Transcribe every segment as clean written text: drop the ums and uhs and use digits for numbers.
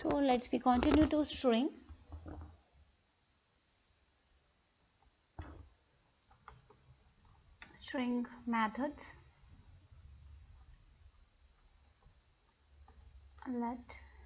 So let's we continue to string. String methods. Let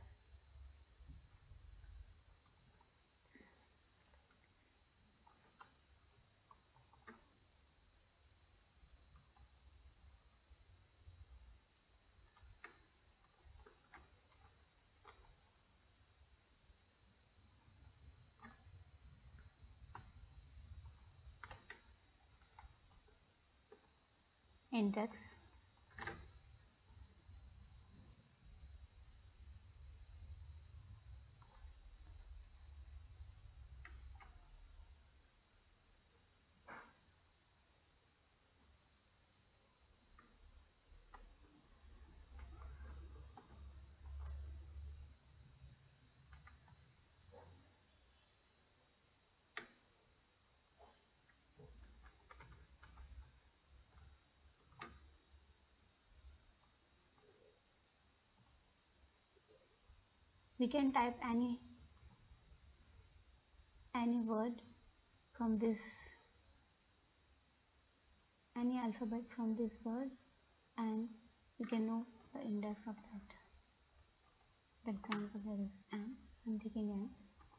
index we can type any word from this, any alphabet from this word, and we can know the index of that. For example, there is M. I'm taking M.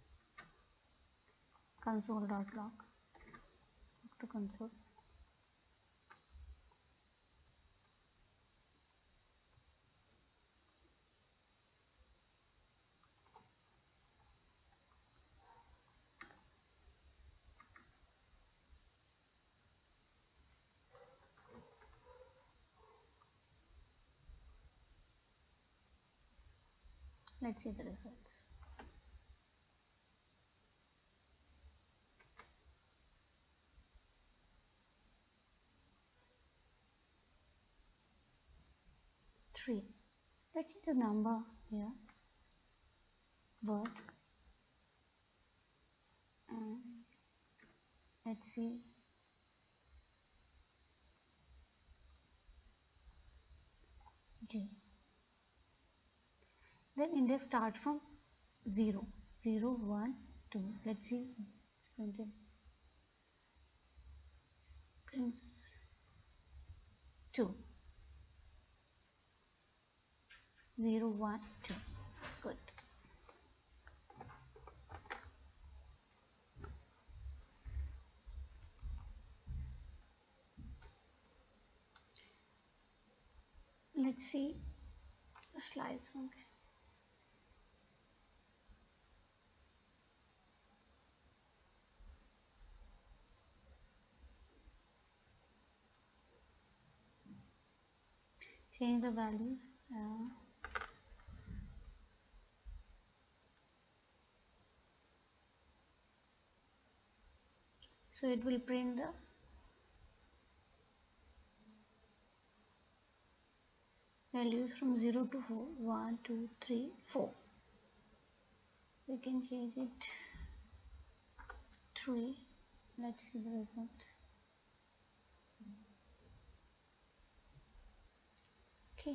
Console.log to console. Let's see the results. Three. Let's see the number here. Word. And let's see G. Then index starts from 0, 0, 1, 2. Let's see. It's printed. Prints 2. 0, 1, 2. That's good. Let's see the slides function. Change the values. So it will print the values from 0 to 4. 1, 2, 3, 4. We can change it 3. Let's see the result. Okay.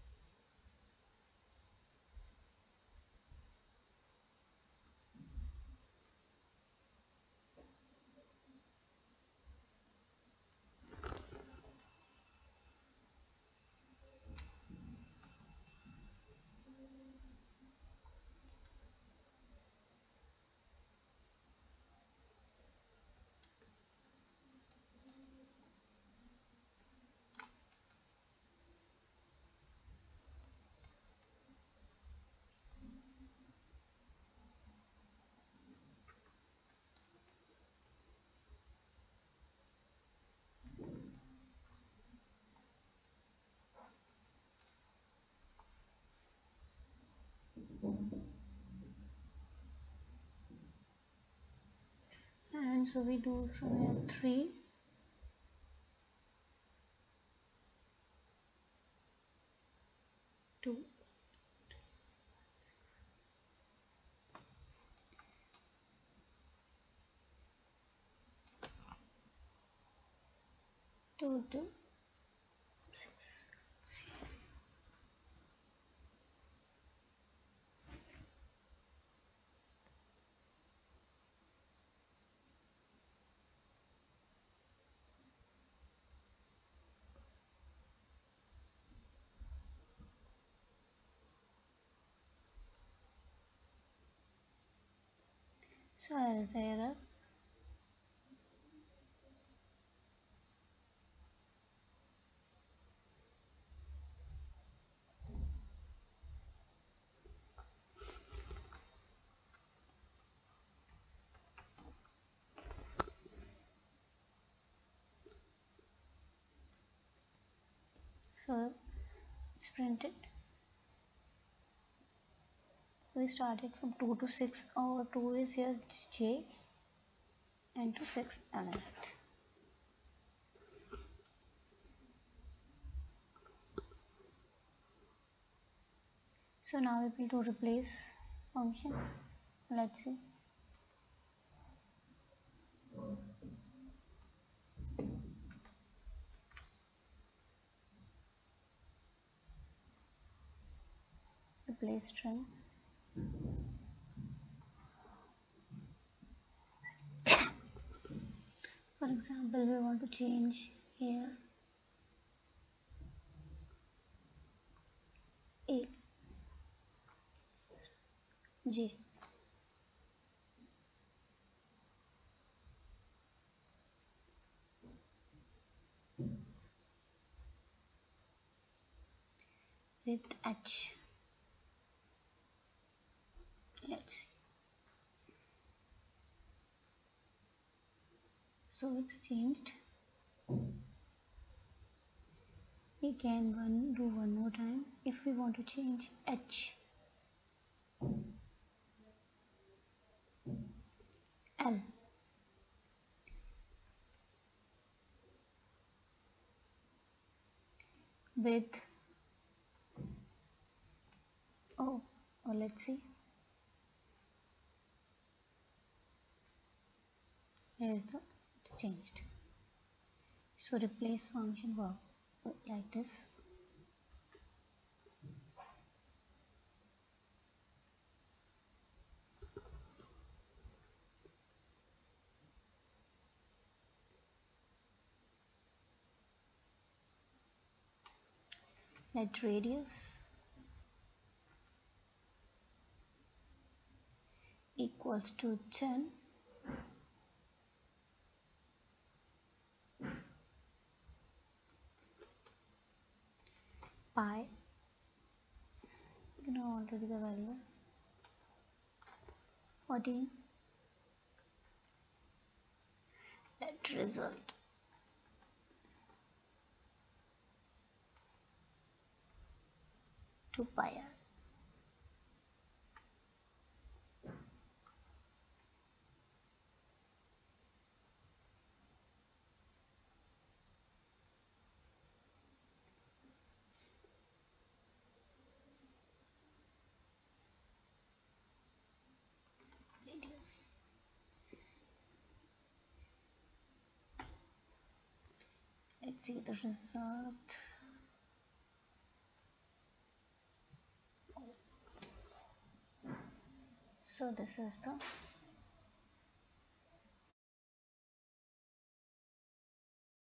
And so we do from here 3, 2, 2 to 6. Let's see. So here is the error. So it's printed. We started from 2 to 6. Our 2 is here J and to 6 element. So now we will do replace function. Let's see. Replace string. For example, we want to change here A J. With H. Let's see. So it's changed. We can do one more time. If we want to change H L, with let's see. Here's the it's changed. So replace function work like this. Let radius equals to 10 pi. You know already the value 14. Let result to pi r. Radius. Let's see the result. So this is the